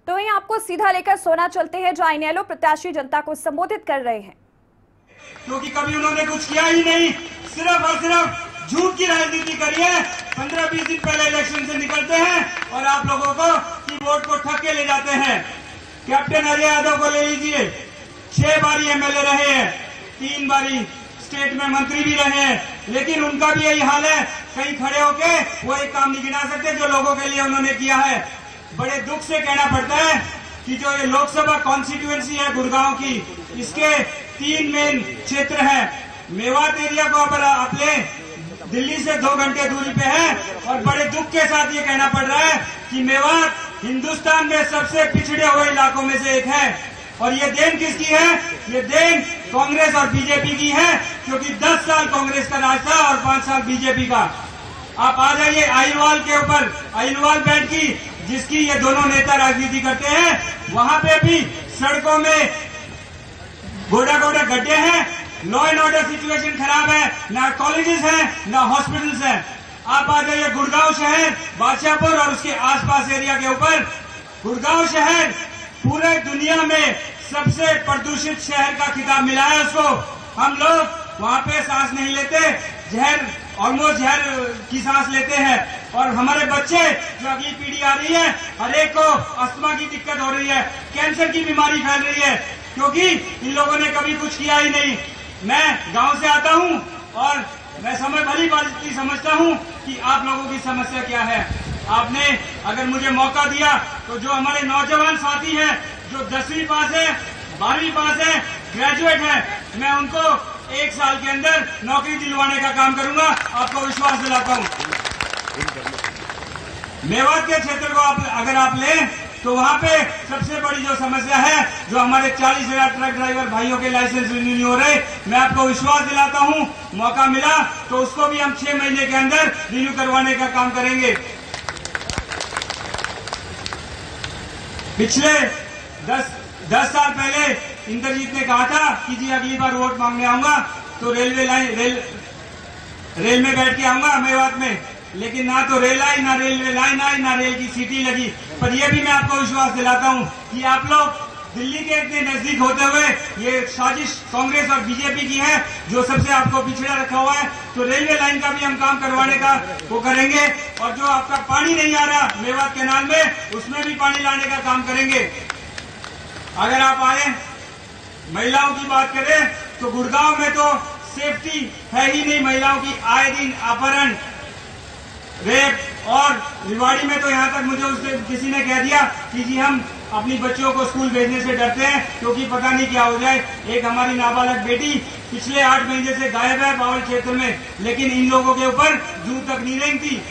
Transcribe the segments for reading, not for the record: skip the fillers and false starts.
तो वहीं आपको सीधा लेकर सोना चलते हैं, जहां इनेलो प्रत्याशी जनता को संबोधित कर रहे हैं। क्योंकि कभी उन्होंने कुछ किया ही नहीं, सिर्फ और सिर्फ झूठ की राजनीति करी है। 15-20 दिन पहले इलेक्शन से निकलते हैं और आप लोगों को की वोट को ठग के ले जाते हैं। कैप्टन अजय यादव को ले लीजिए, 6 बारी एमएलए रहे हैं, 3 बारी स्टेट में मंत्री भी रहे हैं, लेकिन उनका भी यही हाल है। कहीं खड़े होके वो एक काम नहीं गिना सकते जो लोगों के लिए उन्होंने किया है। बड़े दुख से कहना पड़ता है कि जो ये लोकसभा कॉन्स्टिट्यूएंसी है गुड़गांव की, इसके 3 मेन क्षेत्र हैं। मेवात एरिया को अगर आप लें, दिल्ली से 2 घंटे दूरी पे है, और बड़े दुख के साथ ये कहना पड़ रहा है कि मेवात हिंदुस्तान में सबसे पिछड़े हुए इलाकों में से एक है। और ये देन किसकी है? ये देन कांग्रेस और बीजेपी की है, क्योंकि 10 साल कांग्रेस का राज था और 5 साल बीजेपी का। आप आ जाइए आइलवाल के ऊपर, आइलवाल बेल्ट की, जिसकी ये दोनों नेता राजनीति करते हैं, वहां पे भी सड़कों में गोड़ा गोड़ा गड्ढे हैं, लॉ एंड ऑर्डर सिचुएशन खराब है, ना कॉलेजेस हैं ना हॉस्पिटल्स हैं। आप आ जाइए गुड़गांव शहर, बादशाहपुर और उसके आसपास एरिया के ऊपर। गुड़गांव शहर पूरे दुनिया में सबसे प्रदूषित शहर का खिताब मिला है उसको। हम लोग वहां पे सांस नहीं लेते, जहर ऑलमोस्ट जहर की सांस लेते हैं, और हमारे बच्चे जो अगली पीढ़ी आ रही है, हर एक को अस्थमा की दिक्कत हो रही है, कैंसर की बीमारी फैल रही है, क्योंकि इन लोगों ने कभी कुछ किया ही नहीं। मैं गांव से आता हूं और मैं भली भांति समझता हूं कि आप लोगों की समस्या क्या है। आपने अगर मुझे मौका दिया तो जो हमारे नौजवान साथी हैं, जो 10वीं पास है, 12वीं पास है, ग्रेजुएट हैं, मैं उनको 1 साल के अंदर नौकरी दिलवाने का काम करूंगा, आपको विश्वास दिलाता हूं। मेवात के क्षेत्र को अगर आप लें तो वहां पे सबसे बड़ी जो समस्या है, जो हमारे 40,000 ट्रक ड्राइवर भाइयों के लाइसेंस रिन्यू नहीं हो रहे, मैं आपको विश्वास दिलाता हूं, मौका मिला तो उसको भी हम 6 महीने के अंदर रिन्यू करवाने का काम करेंगे। पिछले 10 साल पहले इंद्रजीत ने कहा था कि जी अगली बार वोट मांगने आऊंगा तो रेल में बैठ के आऊंगा मेवात में, लेकिन ना तो रेल आई, ना रेलवे लाइन आई, ना रेल की सीटी लगी। पर यह भी मैं आपको विश्वास दिलाता हूं कि आप लोग दिल्ली के इतने नजदीक होते हुए ये साजिश कांग्रेस और बीजेपी की है, जो सबसे आपको पिछड़ा रखा हुआ है। तो रेलवे लाइन का भी हम काम करवाने का वो करेंगे, और जो आपका पानी नहीं आ रहा मेवात कैनाल में, उसमें भी पानी लाने का काम करेंगे। अगर आप आए, महिलाओं की बात करें तो गुड़गांव में तो सेफ्टी है ही नहीं। महिलाओं की आए दिन अपहरण, रेप, और रिवाड़ी में तो यहाँ तक मुझे उससे किसी ने कह दिया कि जी हम अपनी बच्चियों को स्कूल भेजने से डरते हैं क्योंकि पता नहीं क्या हो जाए। एक हमारी नाबालग बेटी पिछले 8 महीने से गायब है बावल क्षेत्र में, लेकिन इन लोगों के ऊपर जूं तक नहीं रेंगती।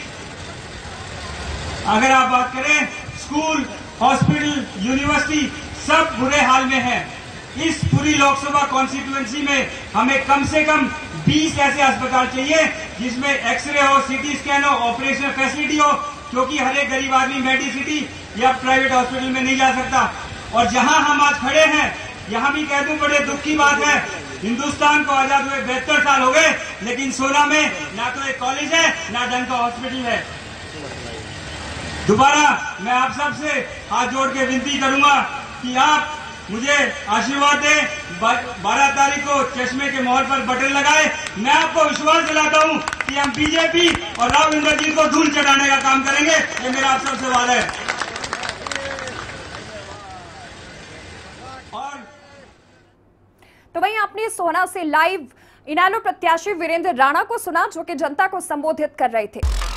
अगर आप बात करें, स्कूल, हॉस्पिटल, यूनिवर्सिटी सब बुरे हाल में है। इस पूरी लोकसभा कॉन्स्टिट्यूएंसी में हमें कम से कम 20 ऐसे अस्पताल चाहिए जिसमें एक्सरे हो, सीटी स्कैन हो, ऑपरेशनल फैसिलिटी हो, क्योंकि हर एक गरीब आदमी मेडिसिटी या प्राइवेट हॉस्पिटल में नहीं जा सकता। और जहां हम आज खड़े हैं, यहां भी कह दूं बड़े दुख की बात है, हिंदुस्तान को आजाद हुए 72 साल हो गए, लेकिन सोना में ना तो एक कॉलेज है ना ढंग का हॉस्पिटल है। दोबारा मैं आप सबसे हाथ जोड़ के विनती करूंगा कि आप मुझे आशीर्वाद दें। 12 तारीख को चश्मे के मोहर पर बटन लगाए। मैं आपको विश्वास दिलाता हूं कि हम बीजेपी और राव इंद्रजीत को धूल चढ़ाने का काम करेंगे। ये मेरा आप सबसे वादा है। तो वहीं आपने सोहना से लाइव इनेलो प्रत्याशी वीरेंद्र राणा को सुना, जो कि जनता को संबोधित कर रहे थे।